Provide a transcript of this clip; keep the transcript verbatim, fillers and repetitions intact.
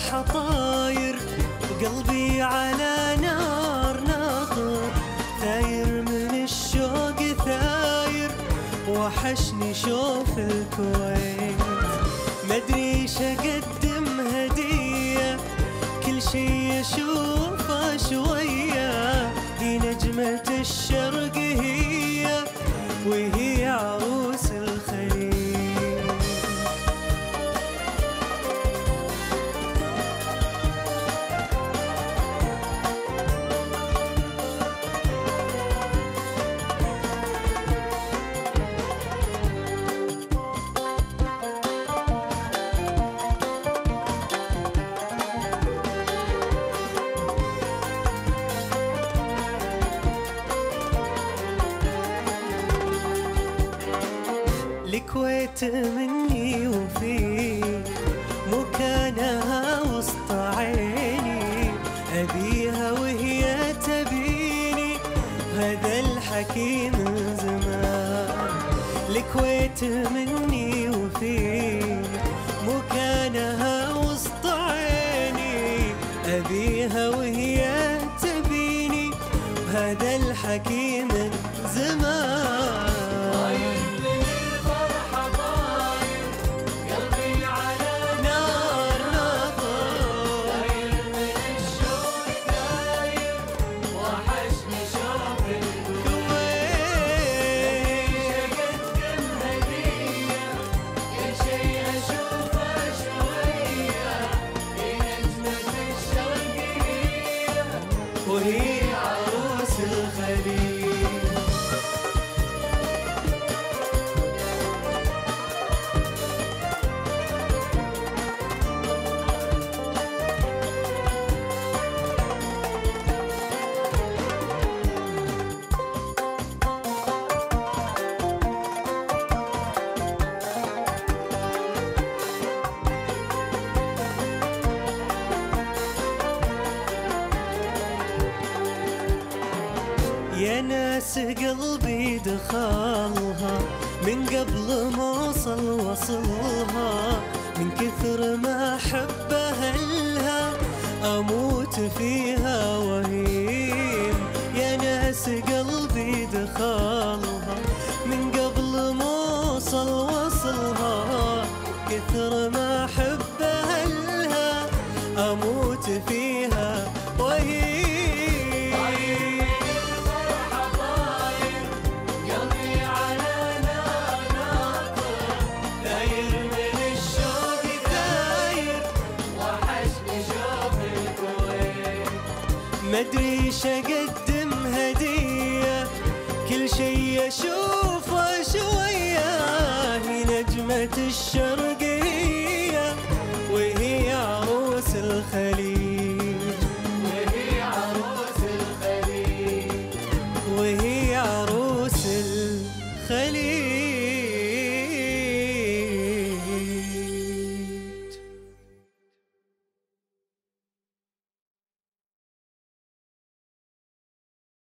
الفرحة طاير، قلبي على نار ناطر، ثاير من الشوق ثاير، وحشني شوف الكويت. مدري شقدم هدية، كل شي اشوفه شوية، دي نجمة الشرق هي، وهي عروس الخليج. الكويت مني وفيك، مكانها وسط عيني، أبيها وهي تبيني، هذا الحكي من زمان. الكويت مني وفيك، مكانها وسط عيني، أبيها وهي تبيني، هذا الحكي من زمان. وهي عروس الخليج. يا ناس قلبي دخلها، من قبل ما اوصل وصلها، من كثر ما احب اهلها، اموت فيها وهيم. يا ناس قلبي دخلها، من قبل ما اوصل وصلها، كثر ما احب اهلها، اموت فيها وهيم. مدري شقدم هدية، كل شي اشوفه شوية، هي نجمة الشرقية، وهي عروس الخليج. وهي عروس الخليج. وهي عروس الخليج.